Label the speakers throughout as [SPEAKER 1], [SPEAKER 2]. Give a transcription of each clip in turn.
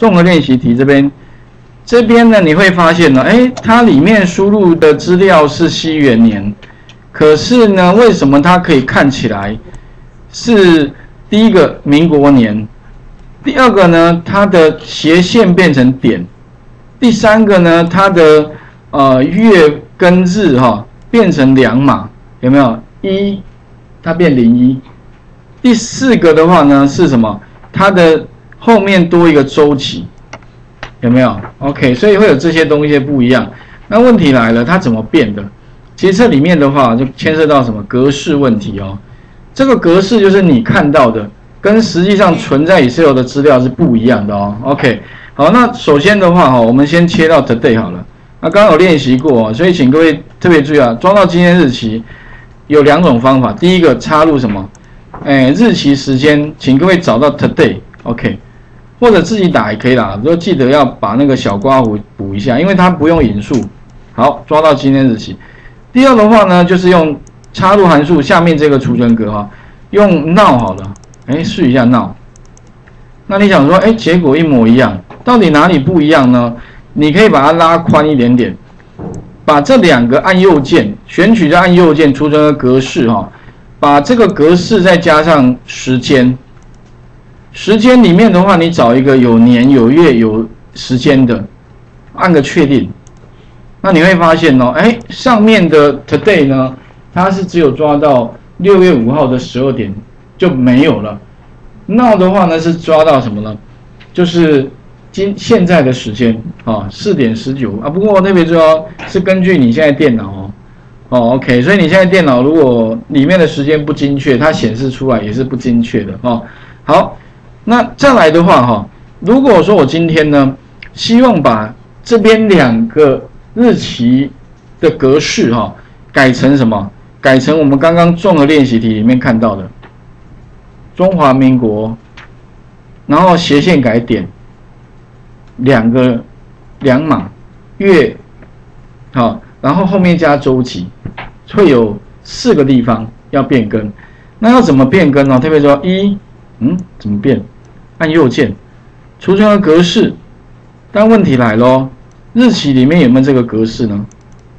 [SPEAKER 1] 综合练习题这边呢，你会发现呢，它里面输入的资料是西元年，可是呢，为什么它可以看起来是第一个民国年，第二个呢，它的斜线变成点，第三个呢，它的月跟日变成两码，有没有？它变01。第四个的话呢是什么？它的后面多一个周期，有没有 ？OK， 所以会有这些东西不一样。那问题来了，它怎么变的？其实这里面的话就牵涉到什么格式问题哦。这个格式就是你看到的，跟实际上存在 Excel 的资料是不一样的哦。OK， 好，那首先的话我们先切到 Today 好了。那刚刚有练习过，所以请各位特别注意啊，装到今天日期有2种方法。第一个插入什么？日期时间，请各位找到 Today，OK， 或者自己打也可以啦，就记得要把那个小括弧补一下，因为它不用引数。好，抓到今天日期。第二的话呢，就是用插入函数下面这个储存格用 now 好了，试一下 now。那你想说，结果一模一样，到底哪里不一样呢？你可以把它拉宽一点点，把这2个按右键，选取再按右键，储存个格式把这个格式再加上时间，时间里面的话，你找一个有年有月有时间的，按个确定。那你会发现上面的 today 呢，它是只有抓到6月5号的12点就没有了。now 的话呢是抓到什么呢？就是现在的时间4点19啊。不过特别重要是根据你现在电脑OK， 所以你现在电脑如果里面的时间不精确，它显示出来也是不精确的好，那再来的话如果说我今天呢，希望把这边2个日期的格式改成什么？改成我们刚刚综合练习题里面看到的中华民国，然后斜线改点2码月然后后面加周期，会有4个地方要变更。那要怎么变更呢？特别说怎么变？按右键，储存个格式。但问题来咯，日期里面有没有这个格式呢？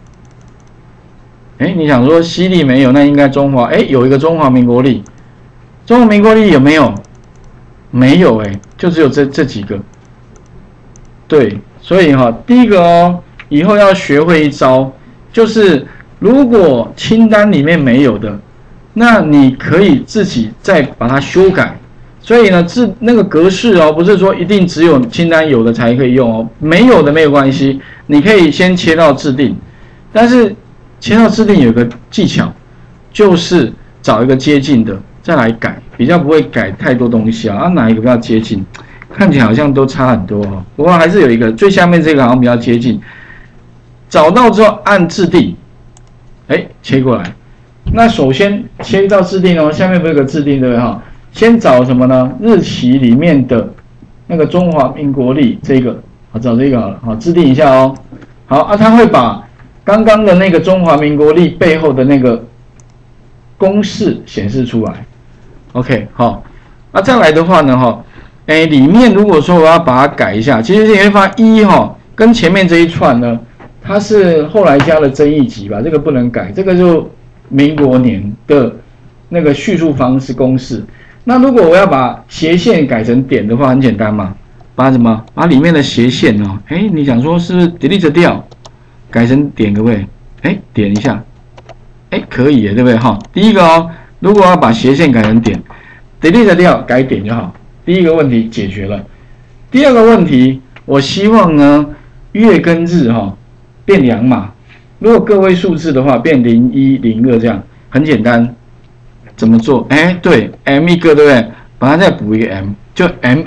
[SPEAKER 1] 你想说西历没有，那应该中华有一个中华民国历。中华民国历有没有？没有就只有这几个。对，所以第一个以后要学会一招，就是如果清单里面没有的，那你可以自己再把它修改。所以呢，那个格式不是说一定只有清单有的才可以用没有的没有关系，你可以先切到制定，但是切到制定有个技巧，就是找一个接近的再来改，比较不会改太多东西哪一个比较接近？看起来好像都差很多不过还是有一个最下面这个好像比较接近。找到之后按制定，切过来。那首先切到制定下面不是有个制定对不对先找什么呢？日期里面的那个中华民国历这个，找这个好了，制定一下好它会把刚刚的那个中华民国历背后的那个公式显示出来。OK， 好，再来的话呢里面如果说我要把它改一下，其实你会发现跟前面这一串呢，它是后来加了增益级吧，这个不能改，这个就民国年的那个叙述方式公式。那如果我要把斜线改成点的话，很简单嘛，把里面的斜线你想说是不是 delete 掉，改成点可不可以？点一下，可以耶，对不对第一个如果要把斜线改成点 ，delete 掉改点就好。第一个问题解决了。第二个问题，我希望呢月跟日变2码，如果个位数字的话变01、02这样，很简单。怎么做？对 ，M 一个对不对？把它再补一个 M， 就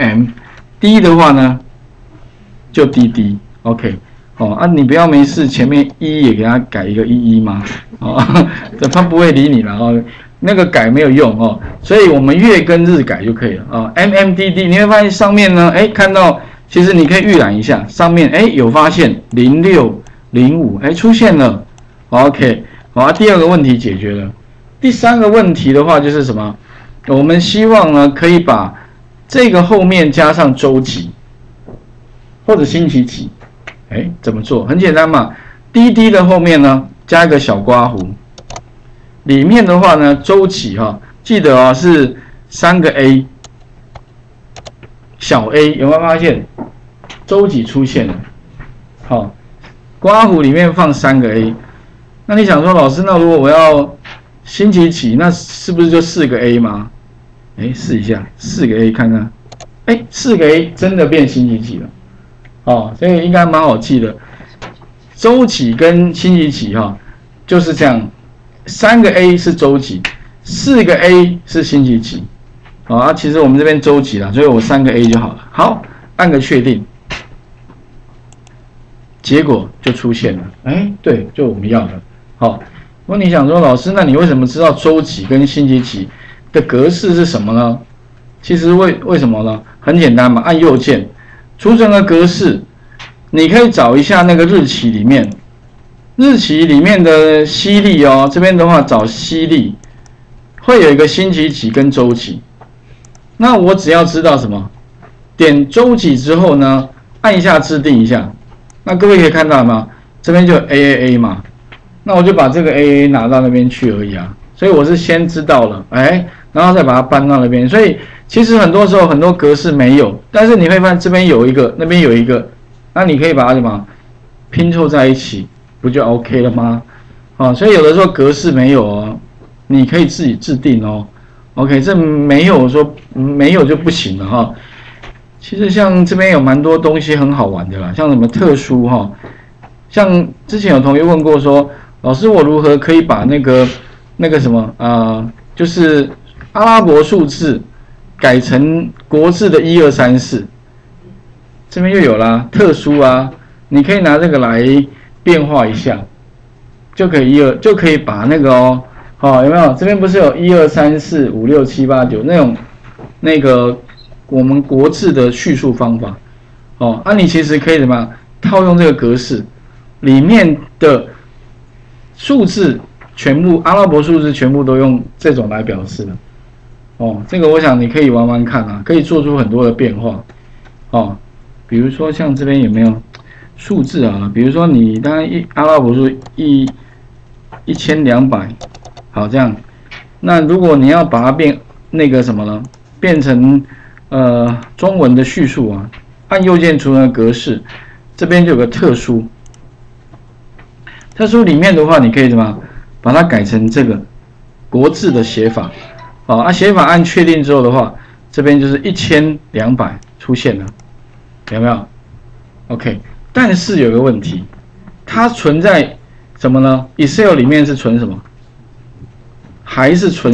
[SPEAKER 1] MM。D 的话呢，就 DD。OK， 你不要没事前面1也给它改一个11嘛，他不会理你了那个改没有用所以我们月跟日改就可以了MMDD， 你会发现上面呢，看到其实你可以预览一下，上面有发现06、05，出现了。OK， 好第二个问题解决了。第3个问题的话就是什么？我们希望呢可以把这个后面加上周期， 或者星期几？哎，怎么做？很简单嘛，滴滴的后面呢加一个小刮弧，里面的话呢周期记得是3个 A， 小 A 有没有发现周期出现了？好，刮弧里面放3个 A， 那你想说老师，那如果我要星期几，那是不是就4个 A 吗？哎，试一下4个 A 看看，哎，4个 A 真的变星期几了。所以应该蛮好记的。周期跟星期几就是这样，3个 A 是周期，4个 A 是星期几。其实我们这边周期啦，所以我3个 A 就好了。好，按个确定，结果就出现了。哎，对，就我们要的。好，如果你想说老师，那你为什么知道周期跟星期几的格式是什么呢？其实为什么呢？很简单嘛，按右键。储存的格式，你可以找一下那个日期里面，日期里面的西历这边的话找西历，会有一个星期几跟周期。那我只要知道什么，点周期之后呢，按一下制定一下，那各位可以看到吗？这边就有 AAA 嘛，那我就把这个 AA 拿到那边去而已啊。所以我是先知道了，然后再把它搬到那边，所以。其实很多时候很多格式没有，但是你会发现这边有一个，那边有一个，那你可以把它什么拼凑在一起，不就 OK 了吗？所以有的时候格式没有你可以自己制定OK， 这没有说没有就不行了其实像这边有蛮多东西很好玩的啦，像什么特殊像之前有同学问过说，老师我如何可以把那个什么就是阿拉伯数字。改成国字的1、2、3、4，这边又有啦，特殊你可以拿这个来变化一下，就可以把那个有没有？这边不是有1、2、3、4、5、6、7、8、9那个我们国字的叙述方法你其实可以怎么样套用这个格式，里面的数字全部阿拉伯数字全部都用这种来表示的。这个我想你可以玩玩看可以做出很多的变化比如说像这边有没有数字比如说你当然阿拉伯数1200，好这样，那如果你要把它变那个什么呢？变成中文的叙述按右键储存格式，这边就有个特殊，特殊里面的话，你可以怎么把它改成这个国字的写法。写法按确定之后的话，这边就是1200出现了，有没有 ？OK， 但是有个问题，它存在什么呢 ？Excel 里面是存什么？还是存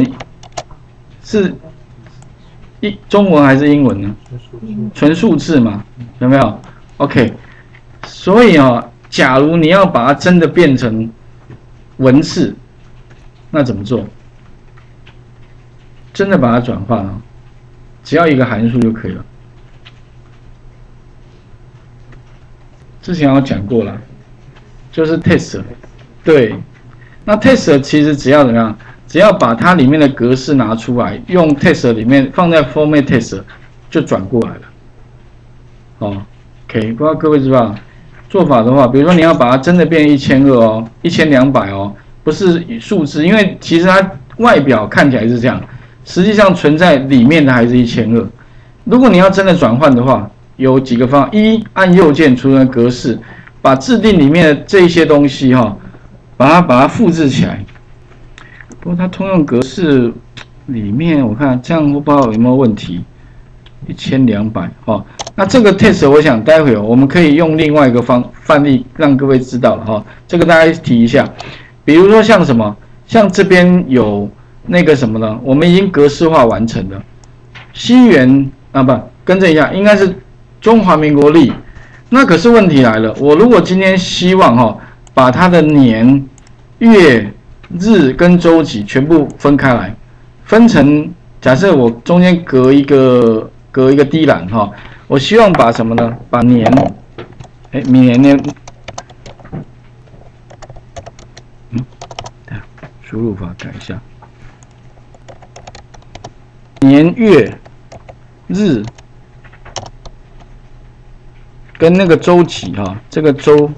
[SPEAKER 1] 中文还是英文呢？纯数字嘛，有没有 ？OK， 所以假如你要把它真的变成文字，那怎么做？真的把它转换只要一个函数就可以了。之前有讲过了，就是 test， 对，那 test 其实只要怎么样？只要把它里面的格式拿出来，用 test 里面放在 format test 就转过来了。OK， 不知道各位知道做法的话，比如说你要把它真的变1200 1200不是数字，因为其实它外表看起来是这样。实际上存在里面的还是1200。如果你要真的转换的话，有几个方法：一，按右键储存格式，把制定里面的这一些东西把它复制起来。不过它通用格式里面，我看这样我不知道有没有问题。1200那这个 test 我想待会我们可以用另外一个范例让各位知道了这个大家提一下。比如说像什么，像这边有。那个什么呢？我们已经格式化完成了。西元更正一下，应该是中华民国历。那可是问题来了，我如果今天希望把它的年、月、日跟周期全部分开来，分成假设我中间隔一个低栏我希望把什么呢？把年，明年输入法改一下。年月日跟那个周几哈，这个周，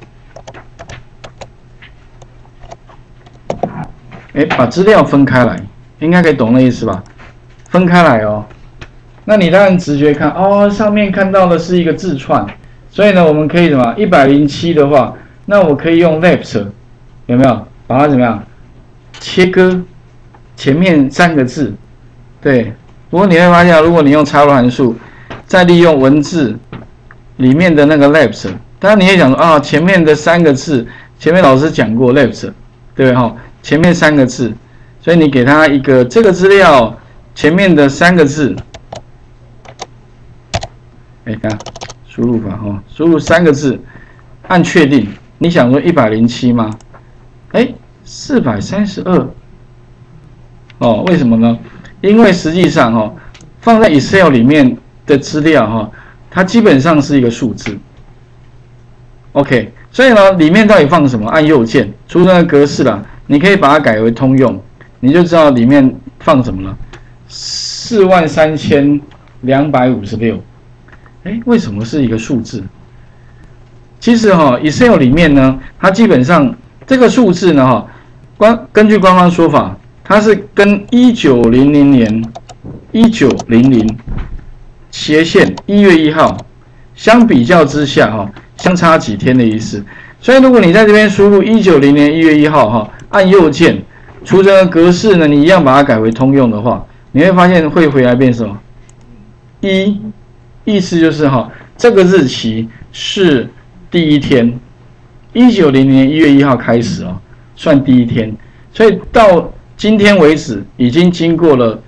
[SPEAKER 1] 把资料分开来，应该可以懂那意思吧？分开来哦。那你当然直觉看哦，上面看到的是一个字串，所以呢，我们可以什么107的话，那我可以用 left 有没有把它怎么样切割前面3个字？对，不过你会发现，如果你用插入函数，再利用文字里面的那个 left， 当然你也想说啊，前面的3个字，前面老师讲过 left， 对不对哈？前面3个字，所以你给它一个这个资料前面的3个字。看输入法哈，输入3个字，按确定。你想说107吗？432。哦，为什么呢？因为实际上哈，放在 Excel 里面的资料哈，它基本上是一个数字。OK， 所以呢，里面到底放什么？按右键，储存的格式啦，你可以把它改为通用，你就知道里面放什么了。43256。为什么是一个数字？其实Excel 里面呢，它基本上这个数字呢根据官方说法，它是跟1900年1900斜线1月1号相比较之下相差几天的意思。所以如果你在这边输入1900年1月1号按右键，储存的格式呢，你一样把它改为通用的话，你会发现会回来变什么？1。意思就是这个日期是第一天，1900年1月1号开始算第一天，所以到今天为止已经经过了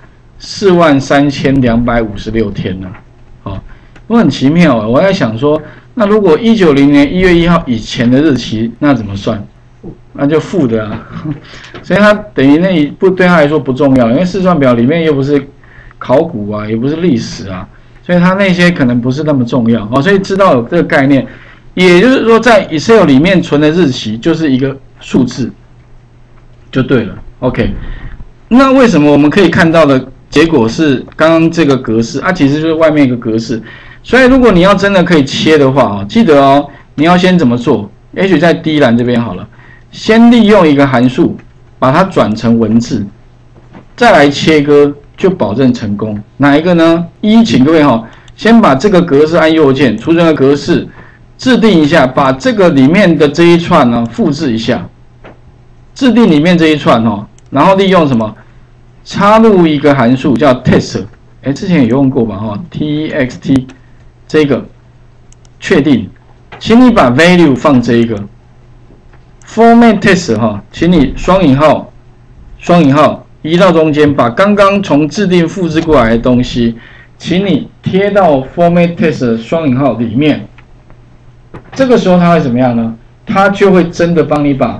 [SPEAKER 1] 43256天了。我很奇妙我在想说，那如果1900年1月1号以前的日期，那怎么算？那就负的啊，所以它等于那对他来说不重要，因为试算表里面又不是考古啊，也不是历史啊。所以它那些可能不是那么重要所以知道有这个概念，也就是说在 Excel 里面存的日期就是一个数字，就对了。OK， 那为什么我们可以看到的结果是刚刚这个格式其实就是外面一个格式。所以如果你要真的可以切的话记得你要先怎么做？也许在第一栏这边好了，先利用一个函数把它转成文字，再来切割。就保证成功。哪一个呢？请各位先把这个格式按右键，储存的格式制定一下，把这个里面的这一串呢复制一下，制定里面这一串然后利用什么？插入一个函数叫 text， 之前也用过吧text 这个确定，请你把 value 放这一个 format text 请你双引号移到中间，把刚刚从制定复制过来的东西，请你贴到 format text 双引号里面。这个时候它会怎么样呢？它就会真的帮你把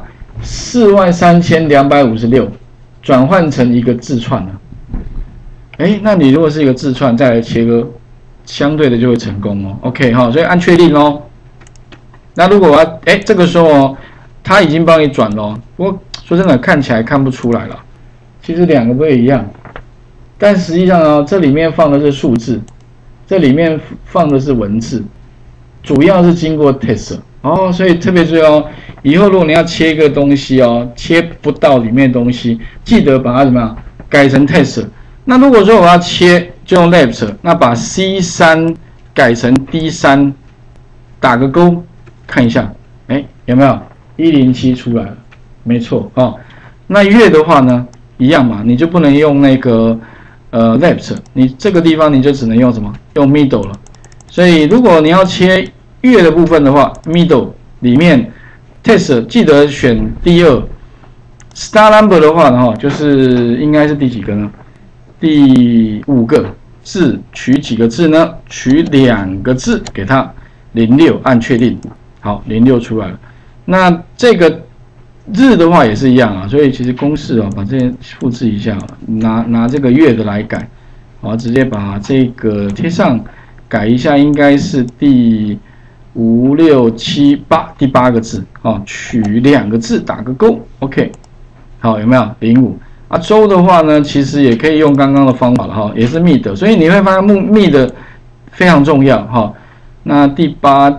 [SPEAKER 1] 43256转换成一个字串了。那你如果是一个字串，再来切割，相对的就会成功OK 所以按确定那如果我要这个时候它已经帮你转了不过说真的看起来看不出来了。其实2个不一样，但实际上这里面放的是数字，这里面放的是文字，主要是经过 test 所以特别注意以后如果你要切一个东西切不到里面的东西，记得把它怎么样改成 test。那如果说我要切，就用 left， 那把 C3 改成 D3， 打个勾，看一下，有没有107出来了？没错那月的话呢？一样嘛，你就不能用那个left， 你这个地方你就只能用什么？用 middle 了。所以如果你要切月的部分的话 ，middle 里面 test 记得选第2 ，star number 的话呢，就是应该是第几个呢？第5个字，取几个字呢？取2个字给它06，按确定，好，06出来了。那这个日的话也是一样所以其实公式把这些复制一下拿这个月的来改直接把这个贴上改一下，应该是第5、6、7、8第8个字取2个字打个勾 OK 好，有没有05周的话呢其实也可以用刚刚的方法了也是 mid， 所以你会发现mid非常重要那第8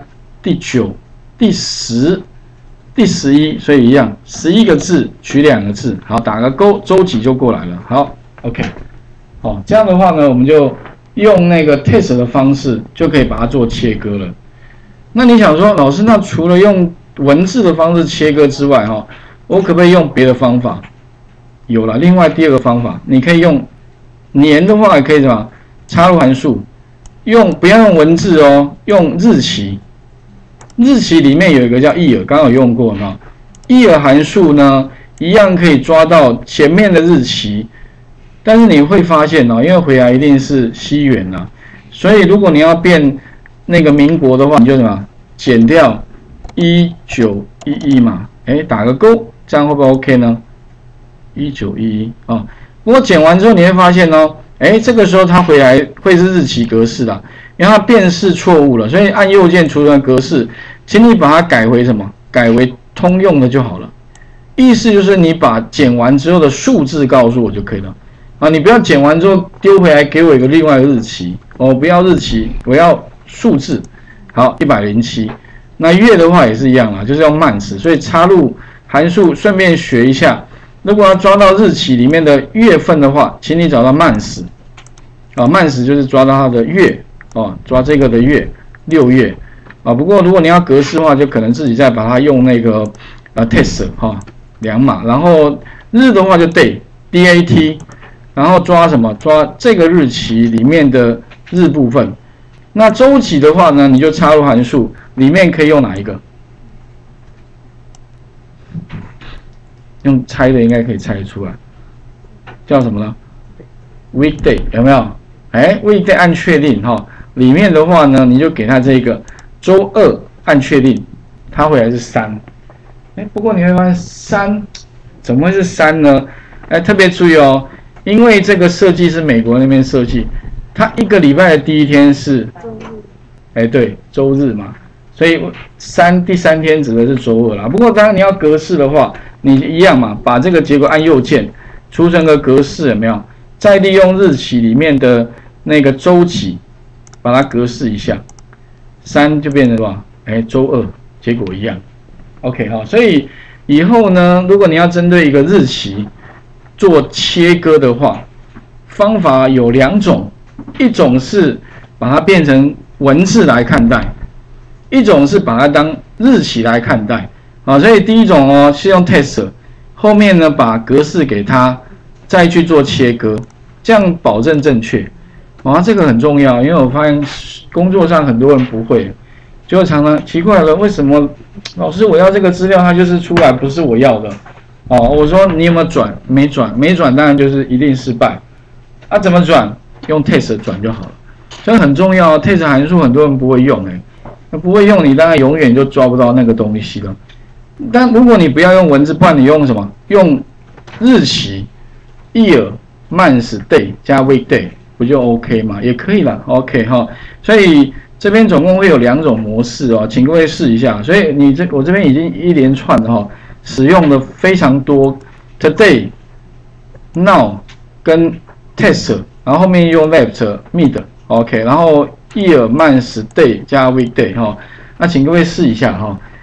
[SPEAKER 1] 第9、第10、第11，所以一样，11个字取2个字，好，打个勾，周期就过来了。好 ，OK， 好，这样的话呢，我们就用那个 test 的方式就可以把它做切割了。那你想说，老师，那除了用文字的方式切割之外，我可不可以用别的方法？有了，另外第2个方法，你可以用年的话，也可以什么插入函数，不要用文字哦，用日期。日期里面有一个叫 year， 刚刚有用过嘛 ？year 函数呢，一样可以抓到前面的日期，但是你会发现因为回来一定是西元啦，所以如果你要变那个民国的话，你就什么减掉1911嘛，打个勾，这样会不会 OK 呢？1911啊，不过减完之后你会发现这个时候它回来会是日期格式啦。因为它辨识错误了，所以按右键储存格式，请你把它改回什么？改为通用的就好了。意思就是你把减完之后的数字告诉我就可以了。啊，你不要减完之后丢回来给我一个另外的日期不要日期，我要数字。好，107。那月的话也是一样啦，就是要months，所以插入函数顺便学一下。如果要抓到日期里面的月份的话，请你找到months。months就是抓到它的月。抓这个的月，6月不过如果你要格式的话，就可能自己再把它用那个test 2码，然后日的话就 dat， 然后抓什么？抓这个日期里面的日部分。那周期的话呢，你就插入函数，里面可以用哪一个？用猜的应该可以猜出来，叫什么呢 ？weekday 有没有？weekday 按确定里面的话呢，你就给它这个周2按确定，它回来是3。不过你会发现3怎么会是3呢？特别注意因为这个设计是美国那边设计，它一个礼拜的第1天是周日，对，周日嘛，所以第3天指的是周2啦。不过当然你要格式的话，你一样嘛，把这个结果按右键储存个格式，有没有？再利用日期里面的那个周期。把它格式一下，3就变成什么？周2，结果一样。OK 所以以后呢，如果你要针对一个日期做切割的话，方法有2种，一种是把它变成文字来看待，一种是把它当日期来看待。所以第一种是用 test， 后面呢把格式给它，再去做切割，这样保证正确。这个很重要，因为我发现工作上很多人不会，就常常奇怪了，为什么老师我要这个资料，它就是出来不是我要的？我说你有没有转？没转，没转当然就是一定失败。怎么转？用 test 转就好了，所以很重要。test 函数很多人不会用，不会用你当然永远就抓不到那个东西了。但如果你不要用文字，不然你用什么？用日期 year、month、day 加 weekday。不就 OK 吗？也可以啦 ，OK 所以这边总共会有2种模式请各位试一下。所以我这边已经一连串的使用的非常多 ，today、now 跟 test， 然后后面用 left、mid，OK， 然后 year、month、day 加 weekday那请各位试一下